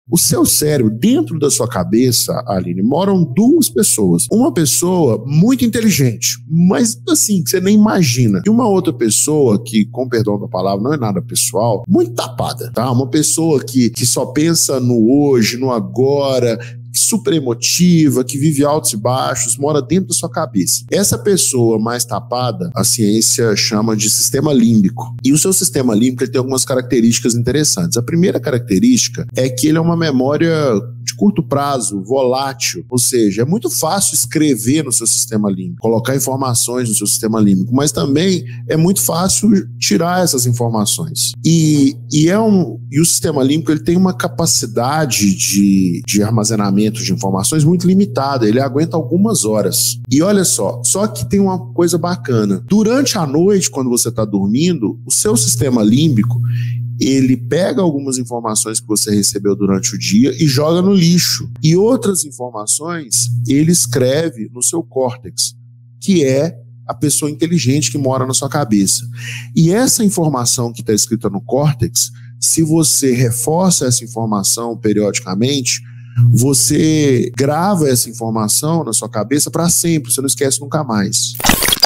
O seu cérebro, dentro da sua cabeça, Aline, moram duas pessoas. Uma pessoa muito inteligente, mas assim, que você nem imagina. E uma outra pessoa que, com perdão da palavra, não é nada pessoal, muito tapada, tá? Uma pessoa que só pensa no hoje, no agora, super emotiva, que vive altos e baixos, mora dentro da sua cabeça. Essa pessoa mais tapada, a ciência chama de sistema límbico. E o seu sistema límbico ele tem algumas características interessantes. A primeira característica é que ele é uma memória de curto prazo, volátil, ou seja, é muito fácil escrever no seu sistema límbico, colocar informações no seu sistema límbico, mas também é muito fácil tirar essas informações. E o sistema límbico ele tem uma capacidade de armazenamento de informações muito limitada, ele aguenta algumas horas. E olha só que tem uma coisa bacana. Durante a noite, quando você está dormindo, o seu sistema límbico ele pega algumas informações que você recebeu durante o dia e joga no lixo. E outras informações ele escreve no seu córtex, que é a pessoa inteligente que mora na sua cabeça. E essa informação que está escrita no córtex, se você reforça essa informação periodicamente, você grava essa informação na sua cabeça para sempre, você não esquece nunca mais.